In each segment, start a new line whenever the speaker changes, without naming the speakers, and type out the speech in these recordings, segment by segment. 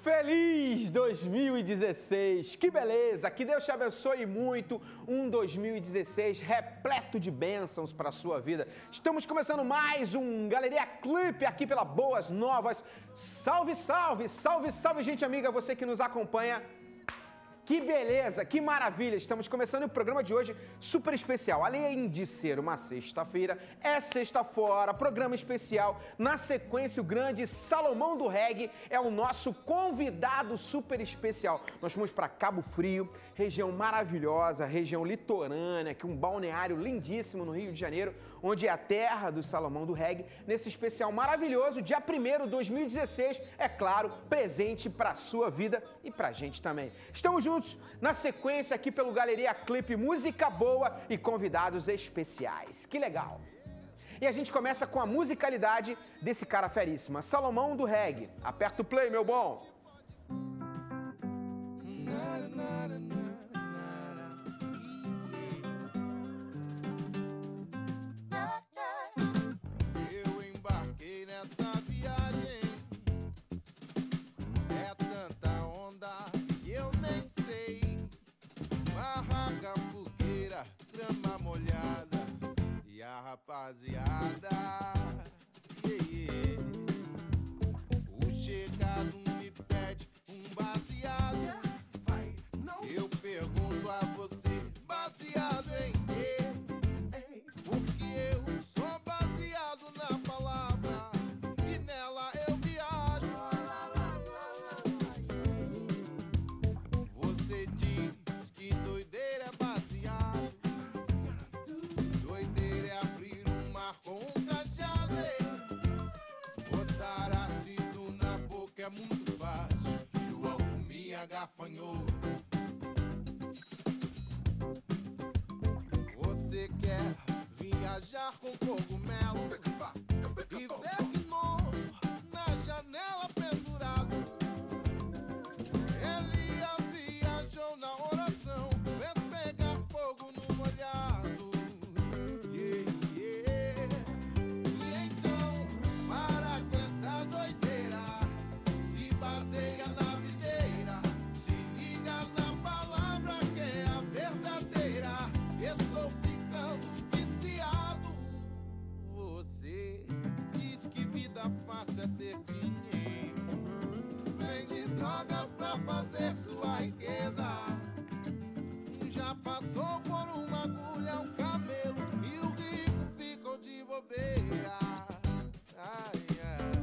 Feliz 2016! Que beleza! Que Deus te abençoe muito. Um 2016 repleto de bênçãos para a sua vida. Estamos começando mais um Galeria Clipe aqui pela Boas Novas. Salve, salve! Salve, salve, gente amiga, você que nos acompanha. Que beleza, que maravilha! Estamos começando o programa de hoje super especial. Além de ser uma sexta-feira, é sexta-fora, programa especial. Na sequência, o grande Salomão do Reggae é o nosso convidado super especial. Nós fomos para Cabo Frio, região maravilhosa, região litorânea, que um balneário lindíssimo no Rio de Janeiro, onde é a terra do Salomão do Reggae. Nesse especial maravilhoso, dia 1º de 2016, é claro, presente para a sua vida e para a gente também. Estamos juntos na sequência aqui pelo Galeria Clipe, música boa e convidados especiais. Que legal! E a gente começa com a musicalidade desse cara feríssima, Salomão do Reggae. Aperta o play, meu bom!
Eu embarquei nessa viagem, é tanta onda que eu nem sei. Barraca, fogueira, grama molhada e a rapaziada. O chegado me pede um baseado. Eu pergunto a você, baseado em quê? Porque eu sou baseado na palavra e nela eu viajo. Você diz que doideira é baseado. Doideira é abrir um mar com um cajado. Botar ácido na boca é muito fácil. João comia gafanhoto. Você quer viajar com cogumelo e ver que na janela pendurado. Elias viajou na oração, fez pegar fogo no molhado. E então, para com essa doideira, se baseia na videira, se liga na palavra que é a verdadeira. Estou ficando viciado. Você diz que vida fácil é ter dinheiro, vende drogas pra fazer sua riqueza. Já passou por uma agulha, um camelo, e o rico ficou de bobeira. Ai, ai.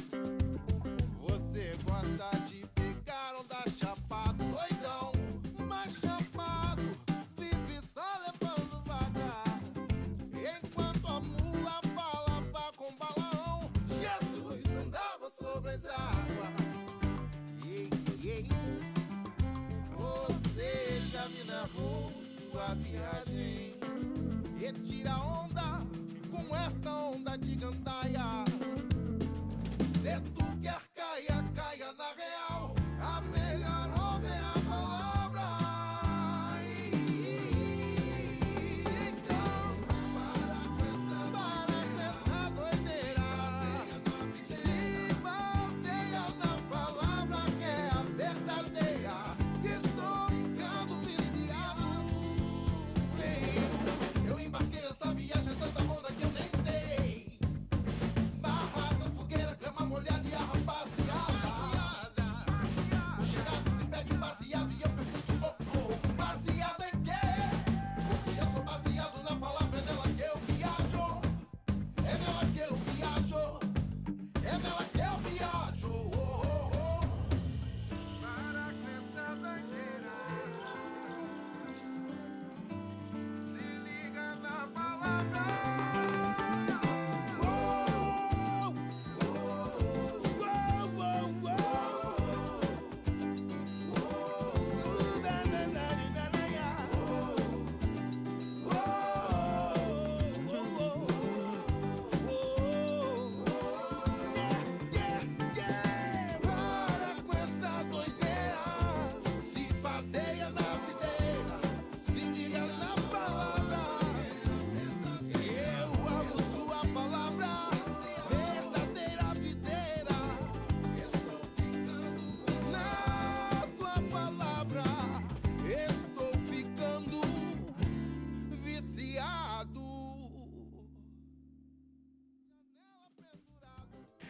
Você gosta de pegar onda chapado, doidão, mas chapado vive só levando vagar. Enquanto a mula falava com Balaão, Jesus andava sobre as águas. Você já me narrou sua viagem e tira onda com esta onda de gandaia. Se tu quer caia, caia na real. A melhor onda é a palavra. Então, para com essa doideira. Se baseia na palavra que é a verdadeira. Que estou ficando viciado. Eu embarquei nessa viagem, tanta onda que eu nem sei.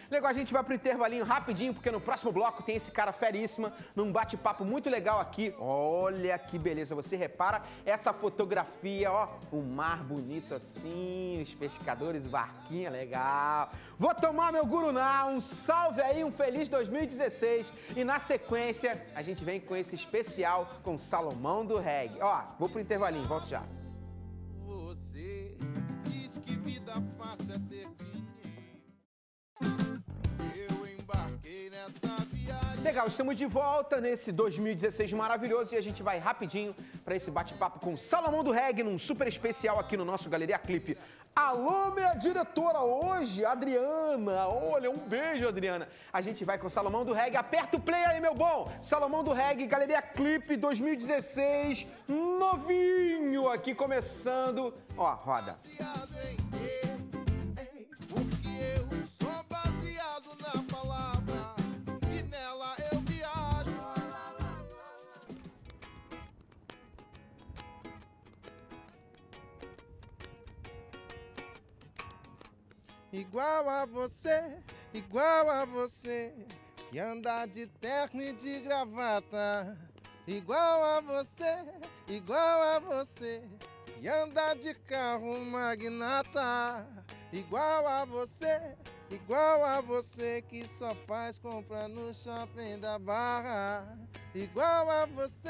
Legal, a gente vai pro intervalinho rapidinho, porque no próximo bloco tem esse cara feríssima, num bate-papo muito legal aqui. Olha que beleza, você repara essa fotografia, ó, o mar bonito assim, os pescadores, o barquinho, legal. Vou tomar meu guruná, um salve aí, um feliz 2016. E na sequência, a gente vem com esse especial com Salomão do Reggae. Ó, vou pro intervalinho, volto já.
Você diz que vida fácil é ter dinheiro. Eu embarquei nessa viagem.
Legal, estamos de volta nesse 2016 maravilhoso e a gente vai rapidinho para esse bate-papo com Salomão do Reggae, num super especial aqui no nosso Galeria Clipe. Alô, minha diretora, hoje, Adriana. Olha, um beijo, Adriana. A gente vai com Salomão do Reggae. Aperta o play aí, meu bom. Salomão do Reggae, Galeria Clipe 2016, novinho aqui começando. Ó, roda.
Baseado em quê? Porque eu sou baseado na palavra e nela eu viajo. Igual a você, que anda de terno e de gravata. Igual a você, que anda de carro magnata. Igual a você, que só faz compra no shopping da Barra. Igual a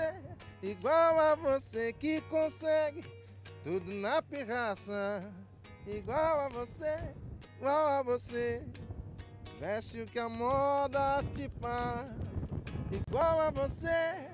você, que consegue tudo na pirraça. Igual a você, veste o que a moda te passa. Igual a você,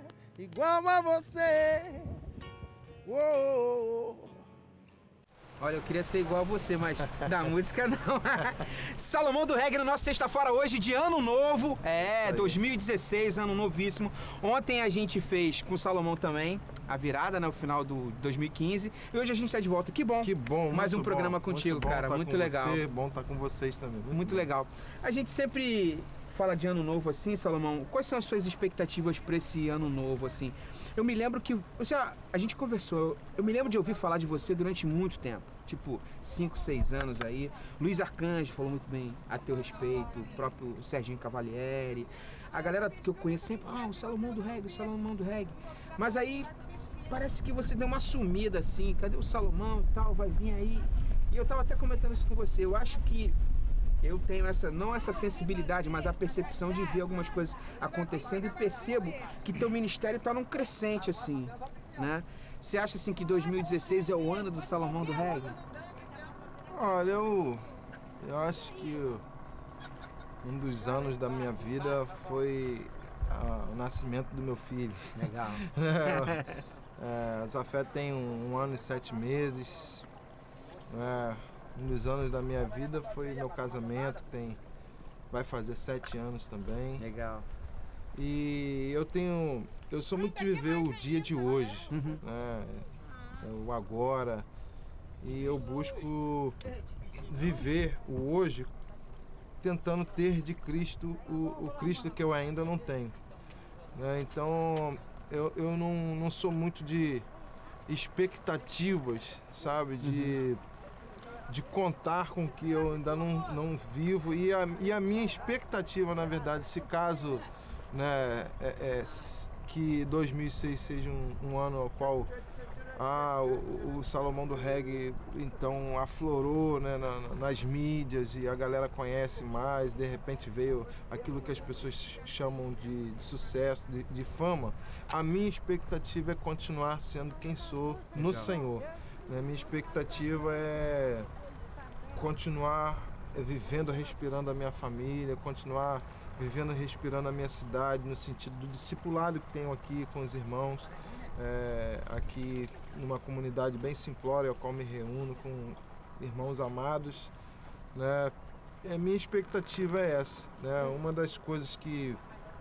uou.
Olha, eu queria ser igual a você, mas da música não. Salomão do Reggae no nosso sexta-feira hoje de ano novo. É, 2016, ano novíssimo. Ontem a gente fez com o Salomão também a virada, né, o final do 2015. E hoje a gente tá de volta. Que bom.
Que bom.
Mais um
muito
programa
bom,
contigo,
muito bom
cara.
tá
Muito
com
legal.
Você, bom estar com vocês também.
Muito legal. A gente sempre fala de ano novo assim, Salomão. Quais são as suas expectativas para esse ano novo, assim? Eu me lembro que a gente conversou, eu me lembro de ouvir falar de você durante muito tempo. Tipo, 5, 6 anos aí. Luiz Arcanjo falou muito bem a teu respeito, o próprio Serginho Cavalieri. A galera que eu conheço sempre, o Salomão do Reggae. Mas aí, parece que você deu uma sumida assim, cadê o Salomão e tal, vai vir aí. E eu tava até comentando isso com você, eu acho que eu tenho não essa sensibilidade, mas a percepção de ver algumas coisas acontecendo e percebo que teu ministério tá num crescente assim, né? Você acha assim que 2016 é o ano do Salomão do Reggae?
Olha, eu acho que um dos anos da minha vida foi o nascimento do meu filho.
Legal.
Zafé tem 1 ano e 7 meses. Um dos anos da minha vida foi meu casamento, que vai fazer 7 anos também.
Legal.
E eu sou muito de viver o dia de hoje, né? O agora. E eu busco viver o hoje tentando ter de Cristo o Cristo que eu ainda não tenho, né? Então eu não sou muito de expectativas, sabe? De contar com o que eu ainda não vivo. E a minha expectativa, na verdade, se caso, né, que 2006 seja um ano ao qual o Salomão do Reggae então aflorou, né, nas mídias e a galera conhece mais, de repente veio aquilo que as pessoas chamam de sucesso, de fama. A minha expectativa é continuar sendo quem sou no Senhor. Né? Minha expectativa é continuar vivendo, respirando a minha família, continuar vivendo, respirando a minha cidade, no sentido do discipulado que tenho aqui com os irmãos, aqui numa comunidade bem simplória, ao qual me reúno com irmãos amados, né? A minha expectativa é essa, né? Uma das coisas que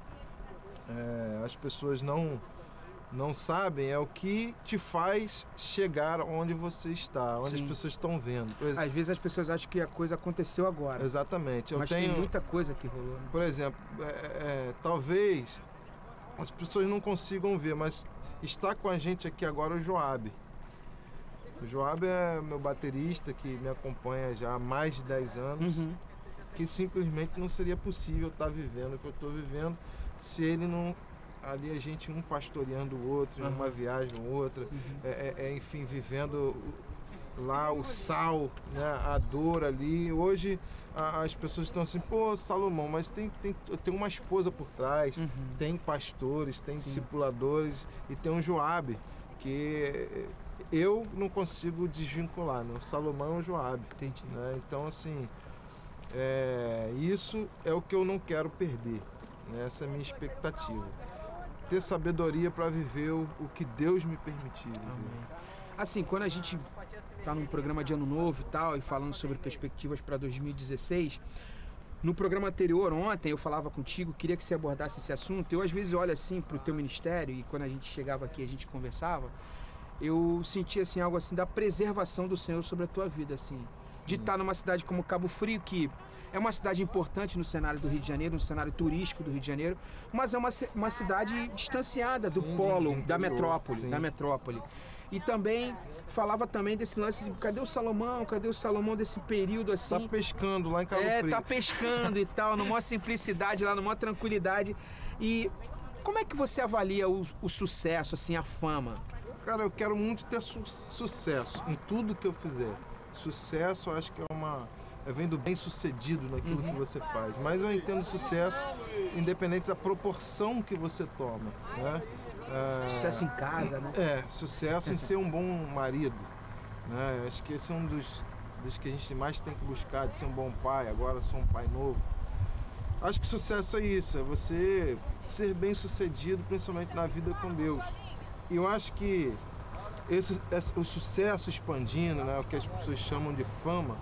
as pessoas não sabem é o que te faz chegar onde você está, onde
Sim.
as pessoas estão vendo.
Às vezes as pessoas acham que a coisa aconteceu agora.
Exatamente.
Mas tem muita coisa que rolou. Né?
Por exemplo, talvez as pessoas não consigam ver, mas está com a gente aqui agora o Joab. O Joab é meu baterista que me acompanha já há mais de 10 anos. que simplesmente não seria possível estar vivendo o que eu estou vivendo se ele não... Ali a gente um pastoreando o outro, em uma viagem ou outra, enfim, vivendo lá o sal, né, a dor ali. Hoje as pessoas estão assim, pô, Salomão, mas tem uma esposa por trás, tem pastores, tem discipuladores e tem um Joabe, que eu não consigo desvincular, né? O Salomão é um Joabe.
Entendi.
Né? Então, assim, isso é o que eu não quero perder, né? Essa é a minha expectativa. Ter sabedoria para viver o que Deus me permitir.
Assim, quando a gente tá num programa de ano novo e tal, e falando sobre perspectivas para 2016, no programa anterior, ontem, eu falava contigo, queria que você abordasse esse assunto. Eu, às vezes, olho assim pro teu ministério, e quando a gente chegava aqui, a gente conversava, eu sentia, assim, algo assim da preservação do Senhor sobre a tua vida, assim. De estar numa cidade como Cabo Frio, que é uma cidade importante no cenário do Rio de Janeiro, no cenário turístico do Rio de Janeiro, mas é uma cidade distanciada do polo, da metrópole. E também falava também desse lance de cadê o Salomão desse período assim.
Tá pescando lá em Cabo Frio.
Tá pescando e tal, numa simplicidade lá, numa tranquilidade. E como é que você avalia o sucesso, assim, a fama?
Cara, eu quero muito ter sucesso em tudo que eu fizer. Sucesso, eu acho que vem do bem-sucedido naquilo que você faz. Mas eu entendo sucesso independente da proporção que você toma, né?
Sucesso em casa, né?
Sucesso em ser um bom marido, né? Acho que esse é um dos que a gente mais tem que buscar, de ser um bom pai. Agora sou um pai novo. Acho que sucesso é isso, é você ser bem-sucedido, principalmente na vida com Deus. E eu acho que o sucesso expandindo, né, o que as pessoas chamam de fama,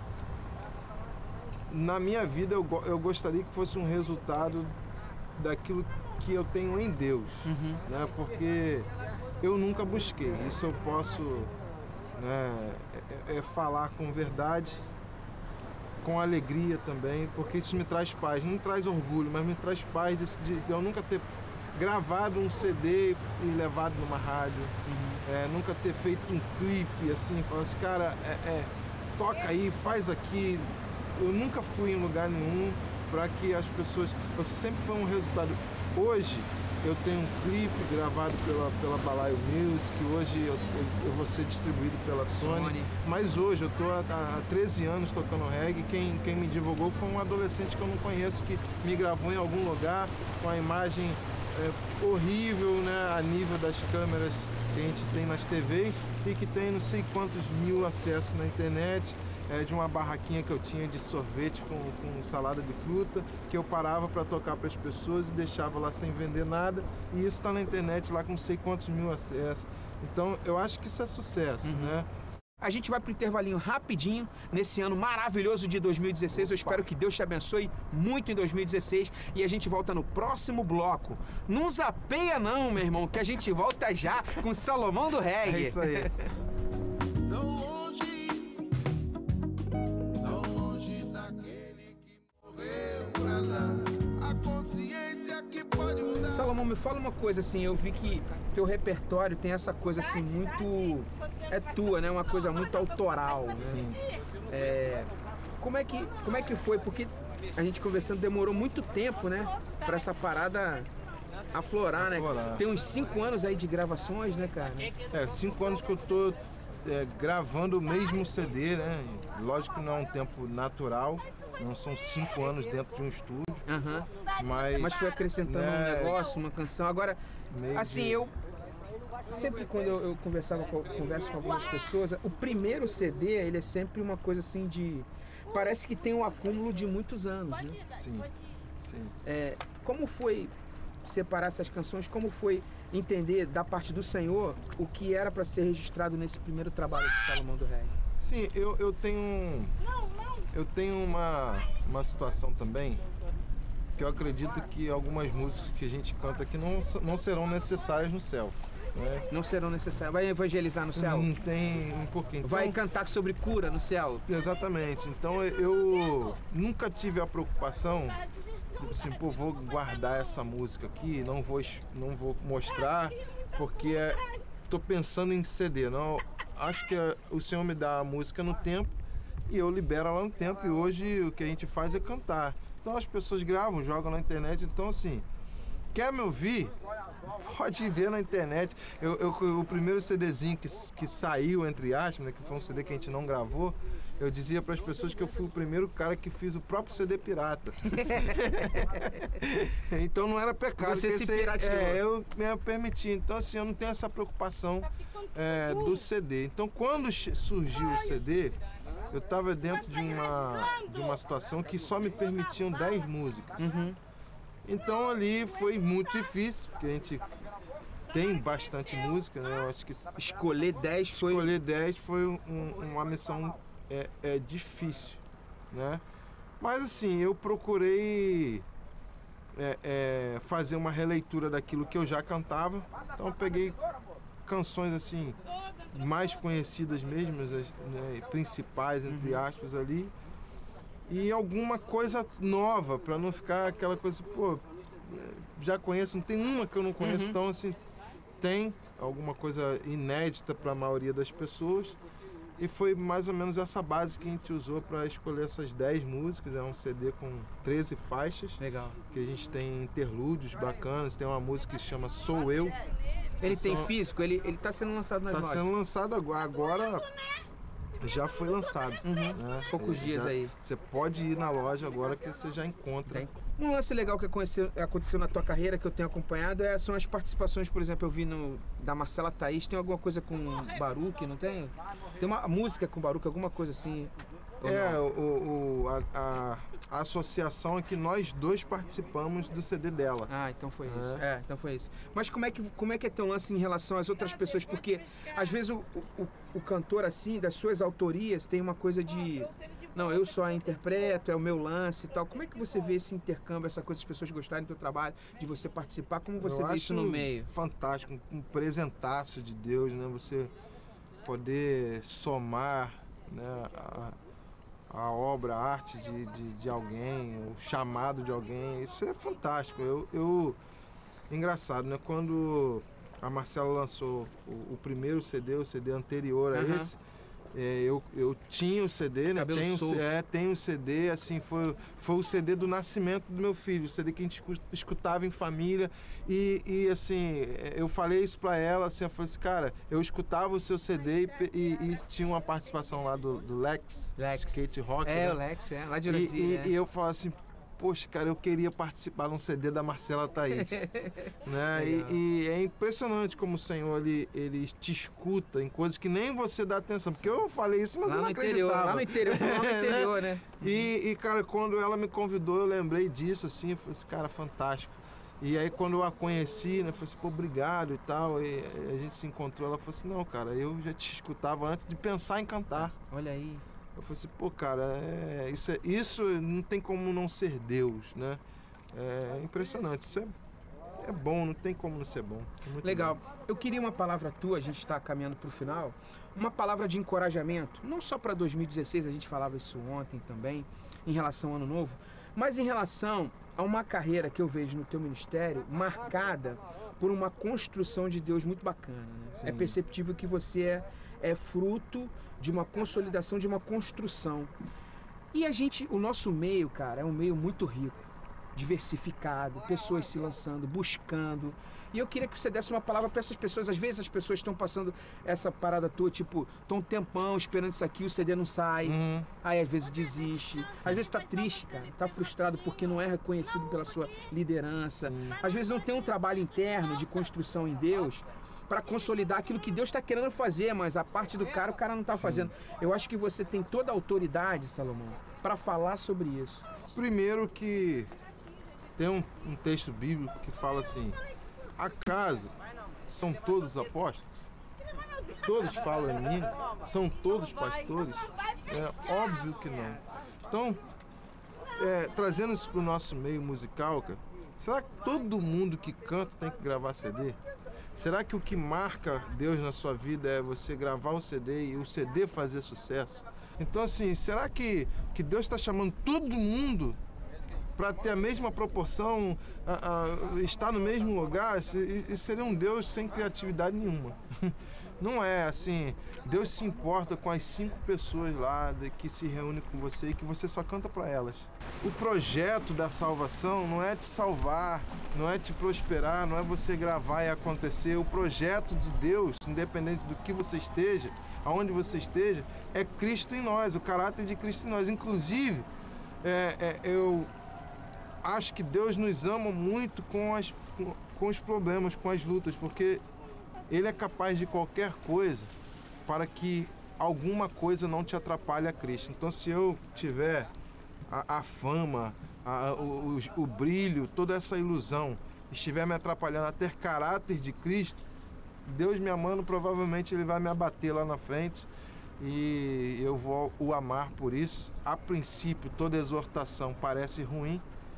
na minha vida eu gostaria que fosse um resultado daquilo que eu tenho em Deus, né, porque eu nunca busquei. Isso eu posso, né, falar com verdade, com alegria também, porque isso me traz paz. Não me traz orgulho, mas me traz paz de eu nunca ter gravado um CD e levado numa rádio, nunca ter feito um clipe assim, falar assim, cara, toca aí, faz aqui. Eu nunca fui em lugar nenhum para que as pessoas... Você sempre foi um resultado. Hoje eu tenho um clipe gravado pela Balaio Music, hoje eu vou ser distribuído pela Sony. Mas hoje eu tô há 13 anos tocando reggae. Quem me divulgou foi um adolescente que eu não conheço, que me gravou em algum lugar com a imagem horrível, né, a nível das câmeras que a gente tem nas TVs e que tem não sei quantos mil acessos na internet, de uma barraquinha que eu tinha de sorvete com salada de fruta, que eu parava para tocar para as pessoas e deixava lá sem vender nada, e isso está na internet lá com não sei quantos mil acessos. Então eu acho que isso é sucesso, né? A gente vai pro intervalinho rapidinho nesse ano maravilhoso de 2016. Eu espero que Deus te abençoe muito em 2016 e a gente volta no próximo bloco. Não zapeia não, meu irmão, que a gente volta já com Salomão do Reggae. É isso aí.
Tão longe daquele que morreu pra dar a consciência que pode mudar.
Salomão, me fala uma coisa assim, eu vi que teu repertório tem essa coisa assim muito... É tua, né? Uma coisa muito autoral, né? Sim. Como é que foi? Porque a gente conversando demorou muito tempo, né? Pra essa parada aflorar, né? Tem uns 5 anos aí de gravações, né, cara?
5 anos que eu tô gravando o mesmo CD, né? Lógico que não é um tempo natural, não são 5 anos dentro de um estúdio. Mas foi acrescentando um negócio, uma canção. Agora, assim, eu... Sempre quando eu converso com algumas pessoas, o primeiro CD, ele é sempre uma coisa assim de... Parece que tem um acúmulo de muitos anos, né? Sim. Como foi separar essas canções? Como foi entender da parte do Senhor o que era para ser registrado nesse primeiro trabalho de Salomão do Reggae? Sim, eu tenho uma situação também que eu acredito que algumas músicas que a gente canta aqui não serão necessárias no céu. Não serão necessárias. Vai evangelizar no céu? Tem um pouquinho. Então, vai cantar sobre cura no céu? Exatamente. Então eu nunca tive a preocupação, tipo assim, pô, vou guardar essa música aqui, não vou mostrar, porque tô pensando em CD. Não, acho que o Senhor me dá a música no tempo e eu libero ela no tempo, e hoje o que a gente faz é cantar. Então as pessoas gravam, jogam na internet, então assim, quer me ouvir? Pode ver na internet. O primeiro CDzinho que saiu, entre aspas, né, que foi um CD que a gente não gravou, eu dizia para as pessoas que eu fui o primeiro cara que fiz o próprio CD pirata. Então não era pecado.
Você se pirateou.
Eu me permiti. Então assim, eu não tenho essa preocupação do CD. Então quando surgiu o CD, eu estava dentro de uma situação que só me permitiam 10 músicas. Então ali foi muito difícil, porque a gente tem bastante música, né? Eu acho que
Escolher 10 foi...
escolher 10 foi uma missão difícil, né? Mas assim, eu procurei fazer uma releitura daquilo que eu já cantava. Então eu peguei canções assim mais conhecidas mesmo, né, principais entre aspas ali, e alguma coisa nova, para não ficar aquela coisa, pô, já conheço, não tem uma que eu não conheço. Então assim, tem alguma coisa inédita para a maioria das pessoas, e foi mais ou menos essa base que a gente usou para escolher essas 10 músicas. É um CD com 13 faixas.
Legal.
Que a gente tem interlúdios bacanas, tem uma música que chama Sou Eu.
Ele tem físico? Ele tá sendo lançado nas lojas?
Tá sendo lançado agora, já foi lançado. Né?
Poucos dias aí.
Você pode ir na loja agora que você já encontra.
Tem. Um lance legal que aconteceu na tua carreira, que eu tenho acompanhado, são as participações. Por exemplo, eu vi da Marcela Thaís, tem alguma coisa com Baruch, não tem? Tem uma música com Baruch, alguma coisa assim?
A associação é que nós dois participamos do CD dela.
Ah, então foi isso. Então foi isso. Mas como é que é teu lance em relação às outras pessoas? Porque às vezes o cantor, assim, das suas autorias, tem uma coisa de... Não, eu só interpreto, é o meu lance e tal. Como é que você vê esse intercâmbio, essa coisa, as pessoas gostarem do teu trabalho, de você participar? Como você vê isso no meio?
Fantástico, um presentaço de Deus, né? Você poder somar, né, a obra, a arte de alguém, o chamado de alguém, isso é fantástico. Engraçado, né? Quando a Marcela lançou o primeiro CD, o CD anterior a esse, eu tinha o CD, né? Tenho o CD, assim, foi o CD do nascimento do meu filho, o CD que a gente escutava em família, e assim, eu falei isso pra ela, assim, eu falei assim, cara, eu escutava o seu CD e tinha uma participação lá do Lex. Skate Rock, né?
O Lex, lá de Brasília.
E eu falava assim, poxa, cara, eu queria participar de um CD da Marcela Thaís. Né? E é impressionante como o Senhor, ele te escuta em coisas que nem você dá atenção. Porque eu falei isso, mas eu não acreditava.
Lá no interior, né?
E, cara, quando ela me convidou, eu lembrei disso, assim, eu falei assim, cara, fantástico. E aí, quando eu a conheci, né, eu falei assim, pô, obrigado e tal, e a gente se encontrou, ela falou assim, não, cara, eu já te escutava antes de pensar em cantar.
Olha aí.
Eu falei assim, pô, cara, isso não tem como não ser Deus, né? É impressionante, isso é bom, não tem como não ser bom.
Legal. Bom. Eu queria uma palavra tua, a gente está caminhando para o final, uma palavra de encorajamento, não só para 2016, a gente falava isso ontem também, em relação ao Ano Novo, mas em relação a uma carreira que eu vejo no teu ministério marcada por uma construção de Deus muito bacana. Né? É perceptível que você é fruto de uma consolidação, de uma construção. E o nosso meio, cara, é um meio muito rico, diversificado, pessoas se lançando, buscando. E eu queria que você desse uma palavra para essas pessoas. Às vezes as pessoas estão passando essa parada tua, tipo, estão um tempão esperando isso aqui, o CD não sai. Aí às vezes desiste. Às vezes tá triste, cara, tá frustrado porque não é reconhecido pela sua liderança. Às vezes não tem um trabalho interno de construção em Deus para consolidar aquilo que Deus está querendo fazer, mas a parte do cara, o cara não está fazendo. Eu acho que você tem toda a autoridade, Salomão, para falar sobre isso.
Primeiro que tem um texto bíblico que fala assim, acaso são todos apóstolos? Todos falam em mim? São todos pastores? É óbvio que não. Então, trazendo isso para o nosso meio musical, cara, será que todo mundo que canta tem que gravar CD? Será que o que marca Deus na sua vida é você gravar o CD e o CD fazer sucesso? Então, assim, será que Deus está chamando todo mundo para ter a mesma proporção, estar no mesmo lugar? Isso seria um Deus sem criatividade nenhuma. Não é assim, Deus se importa com as 5 pessoas lá que se reúnem com você e que você só canta para elas. O projeto da salvação não é te salvar, não é te prosperar, não é você gravar e acontecer. O projeto de Deus, independente do que você esteja, aonde você esteja, é Cristo em nós, o caráter de Cristo em nós. Inclusive, eu acho que Deus nos ama muito com os problemas, com as lutas, porque Ele é capaz de qualquer coisa para que alguma coisa não te atrapalhe a Cristo. Então, se eu tiver a fama, o brilho, toda essa ilusão, estiver me atrapalhando a ter caráter de Cristo, Deus me amando, provavelmente Ele vai me abater lá na frente e eu vou o amar por isso. A princípio, toda exortação parece ruim,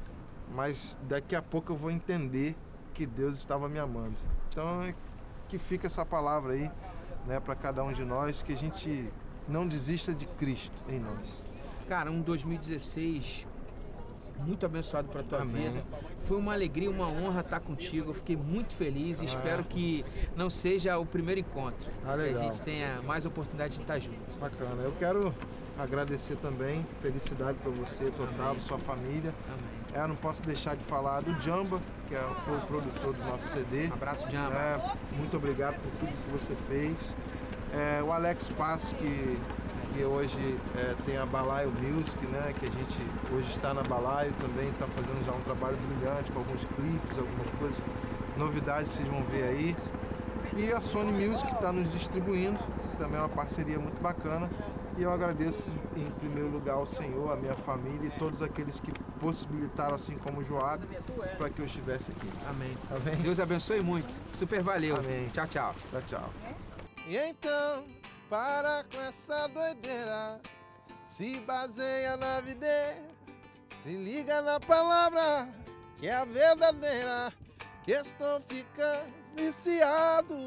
mas daqui a pouco eu vou entender que Deus estava me amando. Então, que fica essa palavra aí, né, para cada um de nós, que a gente não desista de Cristo em nós.
Cara, um 2016 muito abençoado para a tua
Amém.
vida. Foi uma alegria, uma honra estar contigo. Eu fiquei muito feliz e espero que não seja o primeiro encontro. Que a
legal.
gente tenha mais oportunidade de estar juntos.
Bacana. Eu quero agradecer também, felicidade para você, Otávio, sua família.
Amém.
Não posso deixar de falar do Jamba, que foi o produtor do nosso CD.
Um abraço, Jamba.
Muito obrigado por tudo que você fez. O Alex Passo, que hoje tem a Balaio Music, né? Que a gente hoje está na Balaio também, está fazendo já um trabalho brilhante com alguns clipes, algumas coisas, novidades vocês vão ver aí. E a Sony Music está nos distribuindo, também é uma parceria muito bacana. E eu agradeço em primeiro lugar ao Senhor, a minha família e todos aqueles que possibilitaram, assim como o Joab, para que eu estivesse aqui.
Amém.
Amém?
Deus abençoe muito. Super valeu.
Amém.
Tchau, tchau.
Tchau, tchau.
E então, para com essa doideira, se baseia na videira, se liga na palavra, que é a verdadeira, que estou ficando viciado.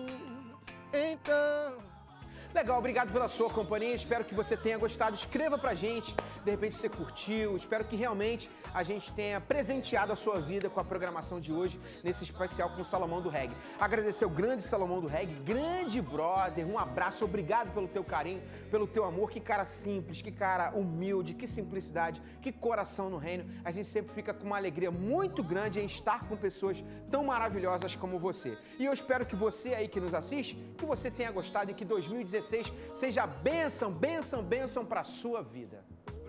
Então...
Legal, obrigado pela sua companhia, espero que você tenha gostado, escreva pra gente, de repente você curtiu, espero que realmente a gente tenha presenteado a sua vida com a programação de hoje, nesse especial com o Salomão do Reggae. Agradecer o grande Salomão do Reggae, grande brother, um abraço, obrigado pelo teu carinho, pelo teu amor, que cara simples, que cara humilde, que simplicidade, que coração no reino, a gente sempre fica com uma alegria muito grande em estar com pessoas tão maravilhosas como você. E eu espero que você aí que nos assiste, que você tenha gostado e que 2016 seja bênção, bênção, bênção para a sua vida.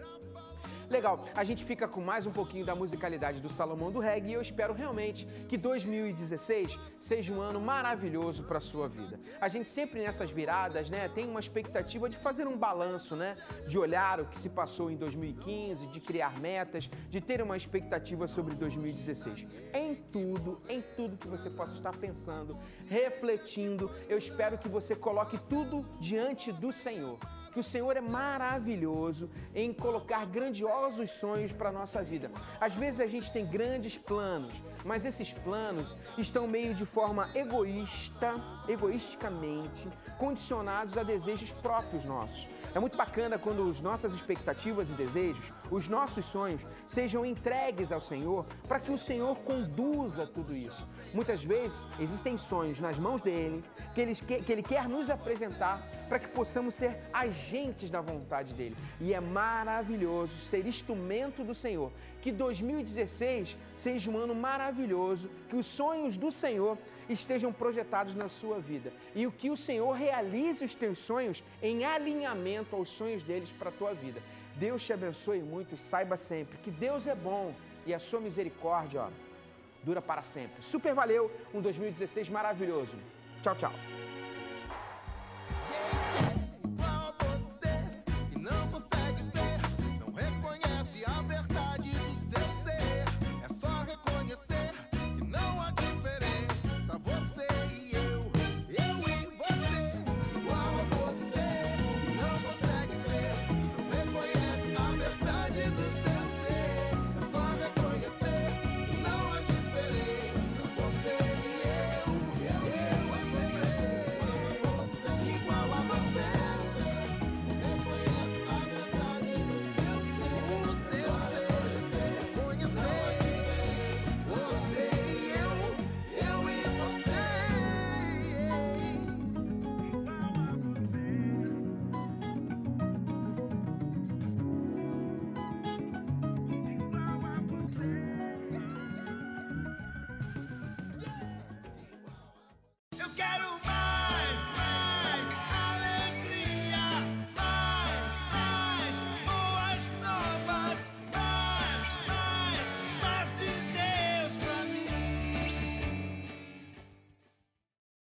Legal, a gente fica com mais um pouquinho da musicalidade do Salomão do Reggae e eu espero realmente que 2016 seja um ano maravilhoso para a sua vida. A gente sempre nessas viradas, né, tem uma expectativa de fazer um balanço, né, de olhar o que se passou em 2015, de criar metas, de ter uma expectativa sobre 2016. Em tudo que você possa estar pensando, refletindo, eu espero que você coloque tudo diante do Senhor. Que o Senhor é maravilhoso em colocar grandiosos sonhos para a nossa vida. Às vezes a gente tem grandes planos, mas esses planos estão meio de forma egoisticamente condicionados a desejos próprios nossos. É muito bacana quando as nossas expectativas e desejos, os nossos sonhos, sejam entregues ao Senhor para que o Senhor conduza tudo isso. Muitas vezes existem sonhos nas mãos dEle, que Ele quer nos apresentar para que possamos ser agentes da vontade dEle. E é maravilhoso ser instrumento do Senhor. Que 2016 seja um ano maravilhoso, que os sonhos do Senhor estejam projetados na sua vida e o que o Senhor realize os teus sonhos em alinhamento aos sonhos deles para a tua vida. Deus te abençoe muito e saiba sempre que Deus é bom e a sua misericórdia, dura para sempre. Super valeu, um 2016 maravilhoso. Tchau, tchau.
Igual você que não consegue ver, não reconhece a verdade do seu ser. É só reconhecer que não há diferença. Você e eu e você. Igual a você que não consegue ver, não reconhece a verdade do seu ser. É só reconhecer que não há diferença. Você e eu e você. Eu quero